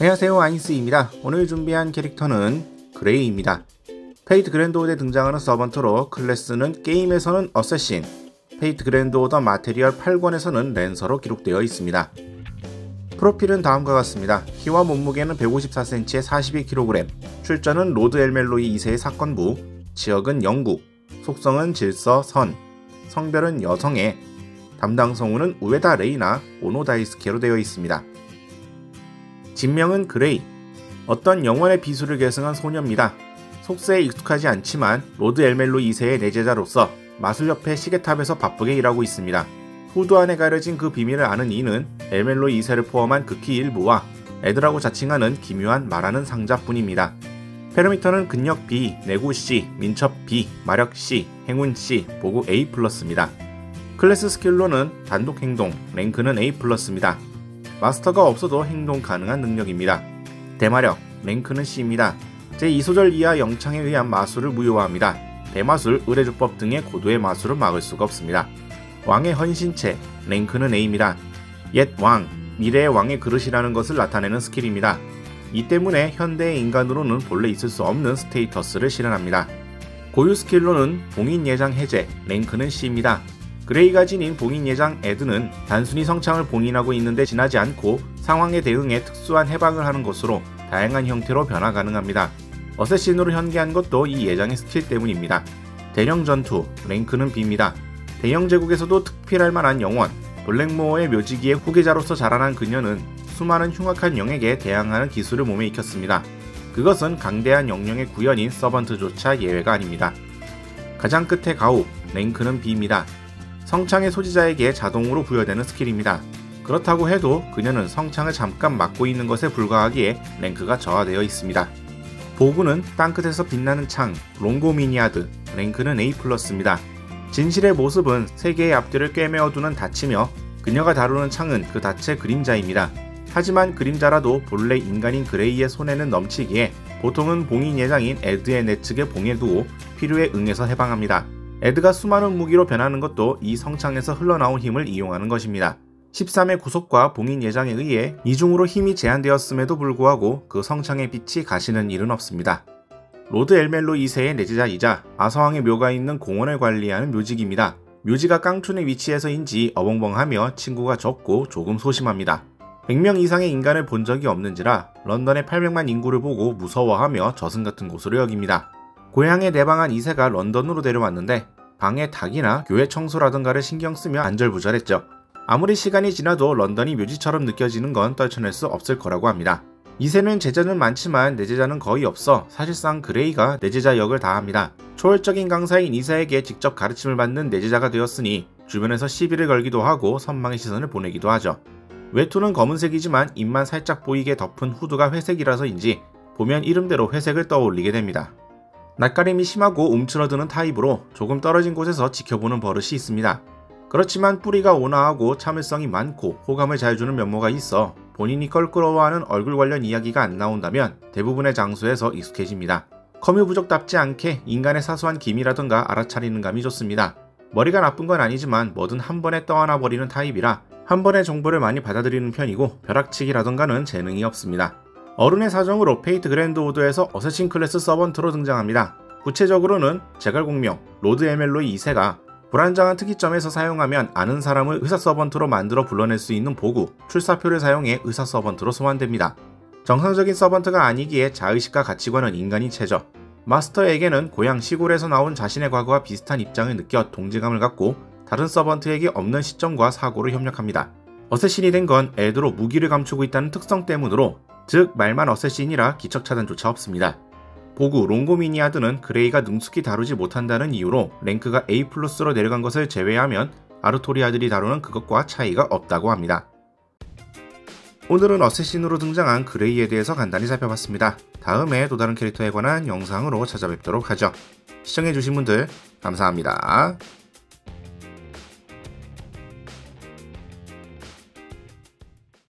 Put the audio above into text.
안녕하세요, 아인스입니다. 오늘 준비한 캐릭터는 그레이입니다. 페이트 그랜드 오더에 등장하는 서번트로 클래스는 게임에서는 어쌔신, 페이트 그랜드 오더 마테리얼 8권에서는 랜서로 기록되어 있습니다. 프로필은 다음과 같습니다. 키와 몸무게는 154cm에 42kg, 출전은 로드 엘멜로이 2세의 사건부, 지역은 영국, 속성은 질서 선, 성별은 여성애, 담당 성우는 우에다 레이나 오노다이스케로 되어 있습니다. 진명은 그레이, 어떤 영원의 비수를 계승한 소녀입니다. 속세에 익숙하지 않지만 로드 엘멜로 2세의 내제자로서 마술협회 시계탑에서 바쁘게 일하고 있습니다. 후드 안에 가려진 그 비밀을 아는 이는 엘멜로 2세를 포함한 극히 일부와 애들하고 자칭하는 기묘한 말하는 상자뿐입니다. 페르미터는 근력 B, 내구 C, 민첩 B, 마력 C, 행운 C, 보구 A+입니다. 클래스 스킬로는 단독 행동, 랭크는 A+입니다. 마스터가 없어도 행동 가능한 능력입니다. 대마력, 랭크는 C입니다. 제2소절 이하 영창에 의한 마술을 무효화합니다. 대마술, 의뢰주법 등의 고도의 마술을 막을 수가 없습니다. 왕의 헌신체, 랭크는 A입니다. 옛 왕, 미래의 왕의 그릇이라는 것을 나타내는 스킬입니다. 이 때문에 현대의 인간으로는 본래 있을 수 없는 스테이터스를 실현합니다. 고유 스킬로는 봉인 예장 해제, 랭크는 C입니다. 그레이가 지닌 봉인 예장 에드는 단순히 성창을 봉인하고 있는데 지나지 않고 상황에 대응해 특수한 해방을 하는 것으로 다양한 형태로 변화 가능합니다. 어쌔신으로 현기한 것도 이 예장의 스킬 때문입니다. 대령 전투, 랭크는 B입니다. 대형 제국에서도 특필할 만한 영원, 블랙모어의 묘지기의 후계자로서 자라난 그녀는 수많은 흉악한 영에게 대항하는 기술을 몸에 익혔습니다. 그것은 강대한 영령의 구현인 서번트조차 예외가 아닙니다. 가장 끝에 가우, 랭크는 B입니다. 성창의 소지자에게 자동으로 부여되는 스킬입니다. 그렇다고 해도 그녀는 성창을 잠깐 막고 있는 것에 불과하기에 랭크가 저하되어 있습니다. 보구는 땅끝에서 빛나는 창, 롱고미니아드, 랭크는 A+입니다. 진실의 모습은 세계의 앞뒤를 꿰매어두는 닻이며 그녀가 다루는 창은 그 닻의 그림자입니다. 하지만 그림자라도 본래 인간인 그레이의 손에는 넘치기에 보통은 봉인 예장인 에드의 내측에 봉해두고 필요에 응해서 해방합니다. 에드가 수많은 무기로 변하는 것도 이 성창에서 흘러나온 힘을 이용하는 것입니다. 13의 구속과 봉인 예장에 의해 이중으로 힘이 제한되었음에도 불구하고 그 성창의 빛이 가시는 일은 없습니다. 로드 엘멜로 2세의 내제자이자 아서왕의 묘가 있는 공원을 관리하는 묘직입니다. 묘지가 깡촌에 위치해서인지 어벙벙하며 친구가 적고 조금 소심합니다. 100명 이상의 인간을 본 적이 없는지라 런던의 800만 인구를 보고 무서워하며 저승 같은 곳으로 여깁니다. 고향에 내방한 2세가 런던으로 데려왔는데 방에 닭이나 교회 청소라든가를 신경 쓰며 안절부절했죠. 아무리 시간이 지나도 런던이 묘지처럼 느껴지는 건 떨쳐낼 수 없을 거라고 합니다. 2세는 제자는 많지만 내제자는 거의 없어 사실상 그레이가 내제자 역을 다합니다. 초월적인 강사인 2세에게 직접 가르침을 받는 내제자가 되었으니 주변에서 시비를 걸기도 하고 선망의 시선을 보내기도 하죠. 외투는 검은색이지만 입만 살짝 보이게 덮은 후드가 회색이라서인지 보면 이름대로 회색을 떠올리게 됩니다. 낯가림이 심하고 움츠러드는 타입으로 조금 떨어진 곳에서 지켜보는 버릇이 있습니다. 그렇지만 뿌리가 온화하고 참을성이 많고 호감을 잘 주는 면모가 있어 본인이 껄끄러워하는 얼굴 관련 이야기가 안 나온다면 대부분의 장소에서 익숙해집니다. 커뮤 부족답지 않게 인간의 사소한 기미라든가 알아차리는 감이 좋습니다. 머리가 나쁜 건 아니지만 뭐든 한 번에 떠안아 버리는 타입이라 한 번의 정보를 많이 받아들이는 편이고 벼락치기라던가는 재능이 없습니다. 어른의 사정으로 페이트 그랜드 오더에서 어쌔신 클래스 서번트로 등장합니다. 구체적으로는 제갈공명 로드 에멜로이 2세가 불안정한 특이점에서 사용하면 아는 사람을 의사 서번트로 만들어 불러낼 수 있는 보구, 출사표를 사용해 의사 서번트로 소환됩니다. 정상적인 서번트가 아니기에 자의식과 가치관은 인간이 채죠. 마스터에게는 고향 시골에서 나온 자신의 과거와 비슷한 입장을 느껴 동질감을 갖고 다른 서번트에게 없는 시점과 사고를 협력합니다. 어쌔신이 된 건 애드로 무기를 감추고 있다는 특성 때문으로 즉 말만 어쌔신이라 기척차단조차 없습니다. 보구 롱고미니아드는 그레이가 능숙히 다루지 못한다는 이유로 랭크가 A+로 내려간 것을 제외하면 아르토리아들이 다루는 그것과 차이가 없다고 합니다. 오늘은 어쌔신으로 등장한 그레이에 대해서 간단히 살펴봤습니다. 다음에 또 다른 캐릭터에 관한 영상으로 찾아뵙도록 하죠. 시청해주신 분들 감사합니다.